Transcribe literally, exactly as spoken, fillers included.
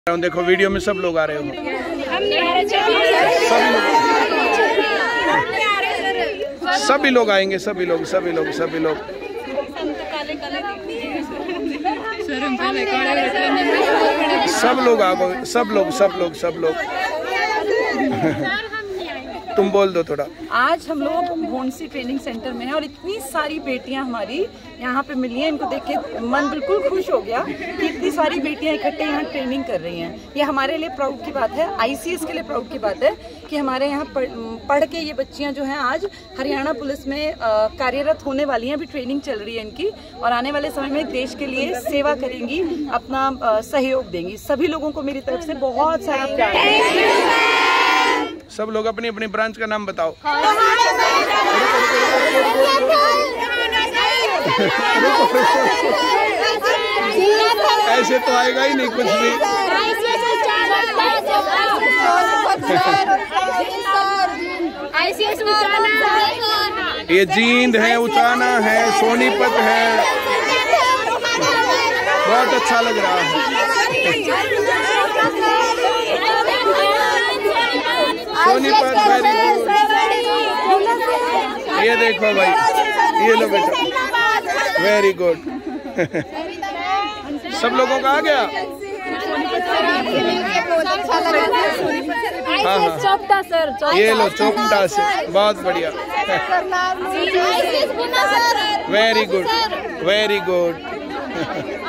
देखो वीडियो में सब लोग आ रहे हो, सभी लोग आएंगे, सभी लोग सभी लोग सभी लोग सब लोग आ गए, सब लोग सब लोग सब लोग तुम बोल दो थोड़ा। आज हम लोग भोंसी ट्रेनिंग सेंटर में हैं और इतनी सारी बेटियां हमारी यहाँ पे मिली हैं। इनको देख के मन बिल्कुल खुश हो गया कि इतनी सारी बेटियां इकट्ठे यहाँ ट्रेनिंग कर रही हैं। ये हमारे लिए प्राउड की बात है, आईसीएस के लिए प्राउड की बात है कि हमारे यहाँ पढ़, पढ़ के ये बच्चियाँ जो हैं आज हरियाणा पुलिस में कार्यरत होने वाली हैं। अभी ट्रेनिंग चल रही है इनकी और आने वाले समय में देश के लिए सेवा करेंगी, अपना सहयोग देंगी। सभी लोगों को मेरी तरफ से बहुत सारा प्यार। सब लोग अपनी अपनी ब्रांच का नाम बताओ। ऐसे तो आएगा ही नहीं कुछ भी। ये जींद है, उचाना है, सोनीपत है, बहुत अच्छा लग रहा है। Sonipat very good. ये देखो भाई, ये लो बेटा, वेरी गुड। सब लोगों का आ गया। हाँ हाँ, ये लो चौकटा से, बहुत बढ़िया, वेरी गुड वेरी गुड।